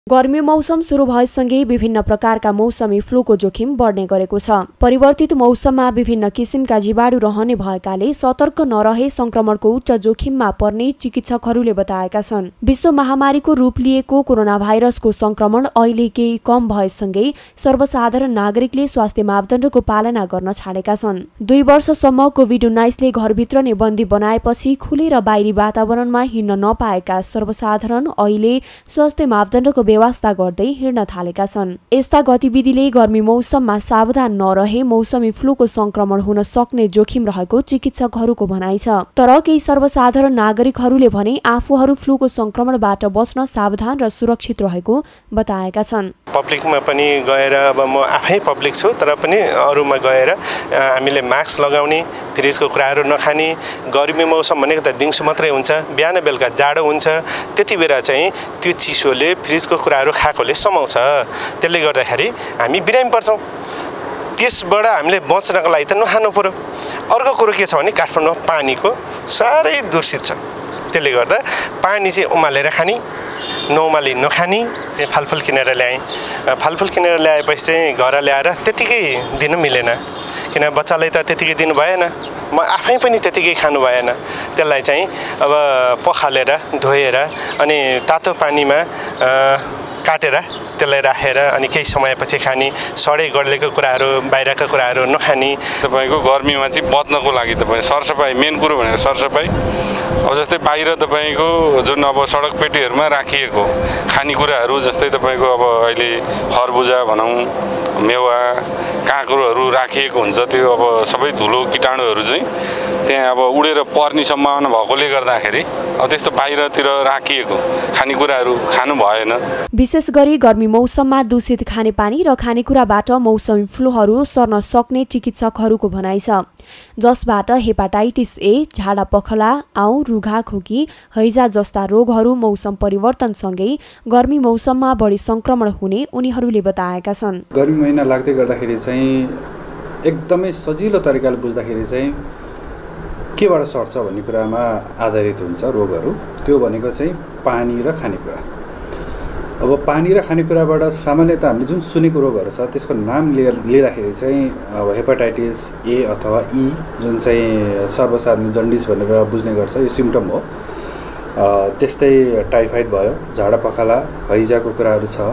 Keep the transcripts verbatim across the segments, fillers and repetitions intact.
गर्मी मौसम सुरु भएसँगै विभिन्न प्रकारका मौसमी फ्लूको जोखिम बढ्ने गरेको छ। परिवर्तित मौसममा विभिन्न किसिमका जीवाणु रहने भएकाले सतर्क नरहे संक्रमणको उच्च जोखिममा पर्ने चिकित्सकहरूले बताएका छन्। विश्व महामारीको रूप लिएको कोरोना भाइरसको संक्रमण अहिले केही कम भएसँगै सर्वसाधारण नागरिकले स्वास्थ्य मापदण्डको पालना गर्न छाडेका छन्। दुई वर्षसम्म कोभिड उन्नाइसले घरभित्र नै बन्दी बनाएपछि खुलेर बाहिरी वातावरणमा हिँड्न नपाएका सर्वसाधारण अहिले स्वास्थ्य मापदण्डको व्यवस्था गर्दै हिँड्न थालेका छन्। यस्ता गतिविधिले गर्मी मौसममा सावधान नरहे मौसमी फ्लूको संक्रमण हुन सक्ने जोखिम रहेको चिकित्सकहरूको भनाइ छ। तर केही सर्वसाधारण नागरिकहरूले भने आफूहरू फ्लूको संक्रमणबाट बच्न सावधान र सुरक्षित रहेको बताएका छन्। पब्लिकमा पनि गएर अब म आफै पब्लिक छु तर पनि अरूमा गएर हामीले मास्क लगाउने, फ्रिजको कुराहरू नखाने। गर्मी मौसम भनेको त दिउँसो मात्रै हुन्छ, बिहान बेलुका जाडो हुन्छ। त्यति बेला चाहिँ त्यो चिसोले फ्रिजको कुराहरू खाएकोले समाउँछ। त्यसले गर्दाखेरि हामी बिरामी पर्छौँ। त्यसबाट हामीले बच्नको लागि त नखानु पर्यो। अर्को कुरो के छ भने काठमाडौँमा पानीको साह्रै दूषित छ। त्यसले गर्दा पानी चाहिँ उमालेर खाने, नउमाली नखाने। फलफुल किनेर ल्याएँ, फलफुल किनेर ल्याएपछि चाहिँ घर ल्याएर त्यतिकै दिन मिलेन, किन बच्चालाई त त्यतिकै दिनु भएन, म आफै पनि त्यतिकै खानु भएन। त्यसलाई चाहिँ अब पखालेर धोएर अनि तातो पानीमा काटेर त्यसलाई राखेर अनि केही समयपछि खाने। सडै गड्लेको कुराहरू, बाहिरका कुराहरू नखाने। तपाईँको गर्मीमा चाहिँ बच्नको लागि तपाईँ सरसफाइ मेन कुरो भनेको सरसफाइ। अब जस्तै बाहिर तपाईँको जुन अब सडक पेटीहरूमा राखिएको खानेकुराहरू जस्तै तपाईँको अब अहिले खरबुजा भनौँ, मेवा, काँक्रोहरू राखिएको हुन्छ। त्यो अब सबै धुलो कीटाणुहरू चाहिँ त्यहाँ अब उडेर पर्ने सम्भावना भएकोले गर्दाखेरि अब त्यस्तो बाहिरतिर राखिएको खानेकुराहरू खानु भएन। विशेष गरी गर्मी मौसममा दूषित खानेपानी र खानेकुराबाट मौसमी फ्लूहरू सर्न सक्ने चिकित्सकहरूको भनाइ छ, जसबाट हेपाटाइटिस ए, झाडा पखला, आउँ, रुघा खोकी, हैजा जस्ता रोगहरू मौसम परिवर्तनसँगै गर्मी मौसममा बढी संक्रमण हुने उनीहरूले बताएका छन्। गर्मी महिना लाग्दै गर्दाखेरि चाहिँ एकदमै सजिलो तरिकाले बुझ्दाखेरि चाहिँ केबाट सर्छ भन्ने कुरामा आधारित हुन्छ रोगहरू। त्यो भनेको चाहिँ पानी र खानेकुरा। अब पानी र खानेकुराबाट सामान्यतः हामीले जुन सुनेको रोगहरू छ त्यसको नाम लिँदाखेरि चाहिँ अब हेपाटाइटिस ए अथवा ई, जुन चाहिँ सर्वसाधारण जन्डिस भनेर बुझ्ने गर्छ, यो सिम्टम हो। त्यस्तै टाइफाइड भयो, झाडा पखाला, हैजाको कुराहरू छ,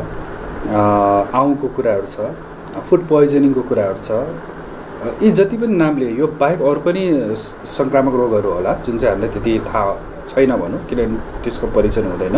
आउँको कुराहरू छ, फुड पोइजनिङको कुराहरू छ। यी जति पनि नामले यो बाहेक अरू पनि सङ्क्रामक रोगहरू होला जुन चाहिँ हामीलाई त्यति थाहा छैन भनौँ, किनभने त्यसको परिचय हुँदैन।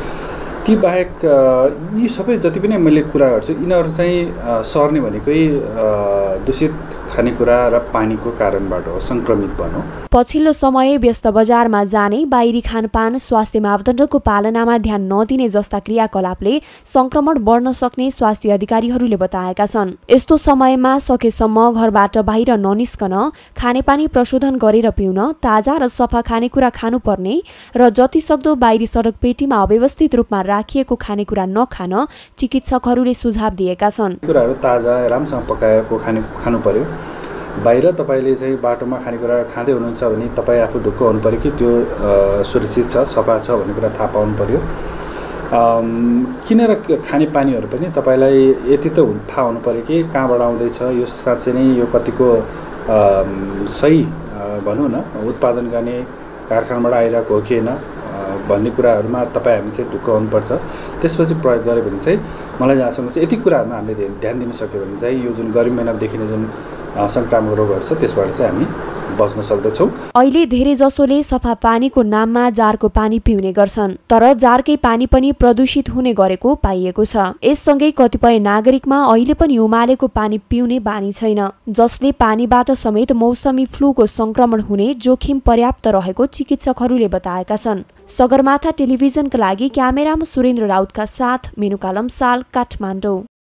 ती बाहेक यी सबै जति पनि मैले कुरा गर्छु यिनीहरू चाहिँ सर्ने भनेकै दूषित खानेकुरा र पानीको कारणबाट हो, सङ्क्रमित भनौँ। पछिल्लो समय व्यस्त बजारमा जाने, बाहिरी खानपान, स्वास्थ्य मापदण्डको पालनामा ध्यान नदिने जस्ता क्रियाकलापले संक्रमण बढ्न सक्ने स्वास्थ्य अधिकारीहरूले बताएका छन्। यस्तो समयमा सकेसम्म घरबाट बाहिर ननिस्कन, खानेपानी प्रशोधन गरेर पिउन, ताजा र सफा खानेकुरा खानुपर्ने र जतिसक्दो बाहिरी सडक पेटीमा अव्यवस्थित रूपमा राखिएको खानेकुरा नखान चिकित्सकहरूले सुझाव दिएका छन्। कुराहरू ताजा राम्रोसँग पकाएको खाने खानु पर्यो। बाहिर तपाईँले चाहिँ बाटोमा खानेकुरा खाँदै हुनुहुन्छ भने तपाईँ आफू ढुक्क हुनु पऱ्यो कि त्यो सुरक्षित छ, सफा छ भन्ने कुरा थाहा पाउनु पऱ्यो। किनेर खाने पानीहरू पनि तपाईँलाई यति त थाहा हुनु पऱ्यो कि कहाँबाट आउँदैछ, यो साँच्चै नै यो कतिको सही भनौँ न उत्पादन गर्ने कारखानाबाट आइरहेको हो कि होइन भन्ने कुराहरूमा तपाईँ हामी चाहिँ ढुक्क हुनुपर्छ। त्यसपछि प्रयोग गऱ्यो भने चाहिँ मलाई जहाँसम्म चाहिँ यति कुराहरूमा हामीले ध्यान दिन सक्यो भने चाहिँ यो जुन गर्मी महिनामा देखिने जुन संक्रामक रोगहरू छ त्यसबाट चाहिँ हामी बच्न सक्दछौँ। अहिले धेरै जसोले सफा पानीको नाममा जारको पानी पिउने गर्छन्, तर जारकै पानी पनि प्रदूषित हुने गरेको पाइएको छ। यससँगै कतिपय नागरिकमा अहिले पनि उमालेको पानी पिउने बानी छैन, जसले पानीबाट समेत मौसमी फ्लूको संक्रमण हुने जोखिम पर्याप्त रहेको चिकित्सकहरूले बताएका छन्। सगरमाथा टेलिभिजनका लागि क्यामेरामा सुरेन्द्र राउतका साथ मेनुका लम्साल, काठमाडौँ।